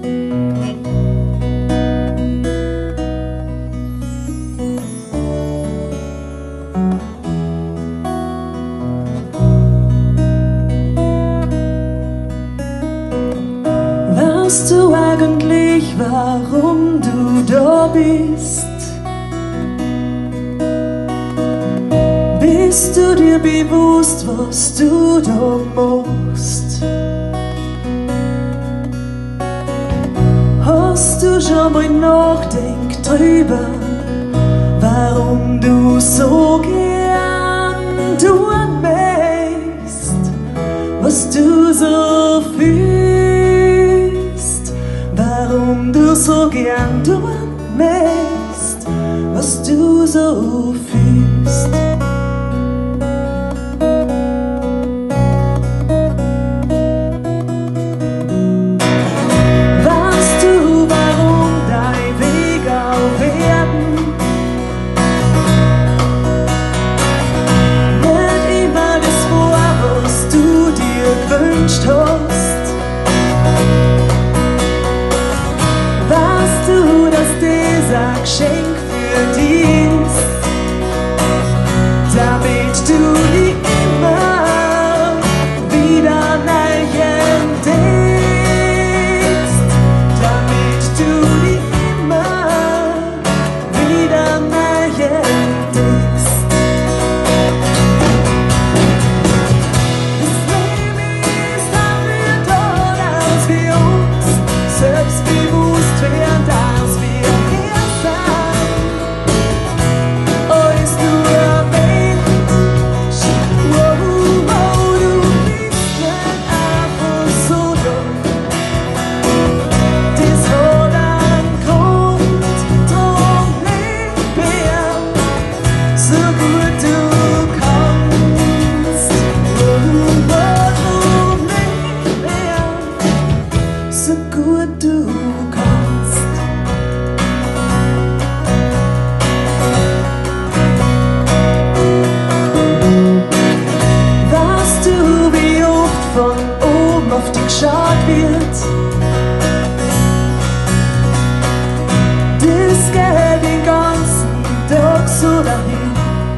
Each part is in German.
Weißt du eigentlich, warum du da bist? Bist du dir bewusst, was du da machst? Hast du schon mal nachgedacht drüber, warum du so gern tun möchtest, was du so fühlst? Warum du so gern tun möchtest, was du so fühlst? Weißt du, warum dein Weg auf Erden nicht immer das war, was du dir gewünscht hast? Weißt du, dass das ein Geschenk für dich ist, damit du dich immer wieder neu entdeckst, damit du dich immer wieder neu entdeckst. Das Leben ist dafür da, dass wir uns selbstbewusst werden, dass wir hier sind. Alles nur ein Mensch, wow, wow, du bist nicht einfach so dumm. Das hat einen Grund, drum leb her, so gut du kannst. Wow, wow, drum leb her, so gut du kannst. Weißt du, wie oft von oben auf dich geschaut wird? Das geht den ganzen Tag so dahin.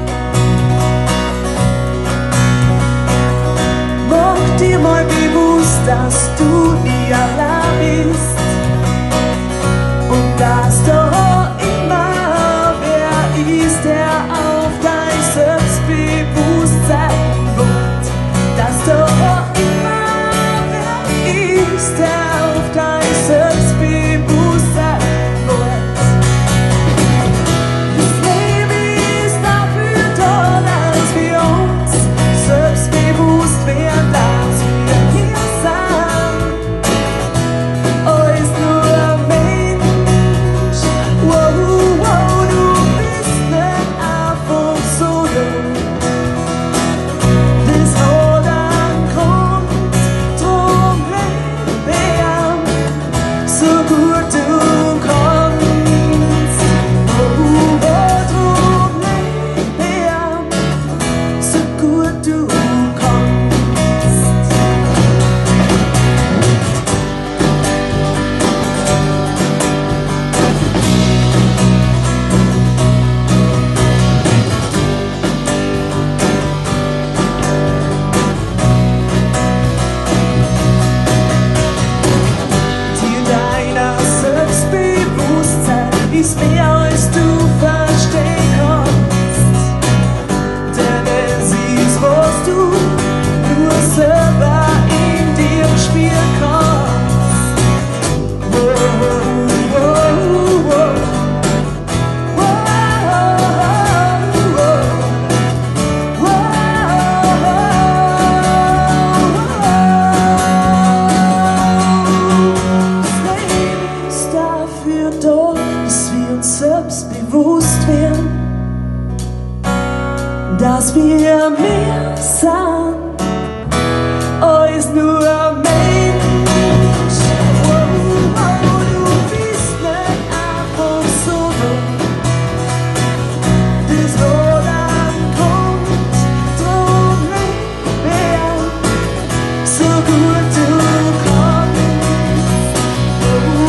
Mach dir mal bewusst, dass du nie allein bist und dass da immer wer ist, der auf dein Selbstbewusstsein wohnt. Dass da immer wer ist, der auf dein Selbstbewusstsein wohnt. Das Leben ist dafür da, dass wir uns selbstbewusst werden, dass wir hier sind. Alles nur ein Mensch, wow, wow, du bist nicht einfach so dumm. Das hat einen Grund, drum leb her, so gut du kannst. Wow, wow, drum leb her, so gut du kannst. Dir deiner Selbstbewusstsein ist mehr als du verstehen kannst, denn es ist, was du nur selber in dir spüren kannst. Wow, wow, wow. Das Leben ist dafür da, dass wir uns selbstbewusst werden, dass wir mehr sind als nur ein Mensch. Wow, wow, du bist nicht einfach so dumm. Das hat einen Grund, drum leb her, so gut du kannst. Wow,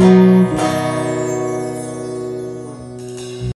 Tschüss.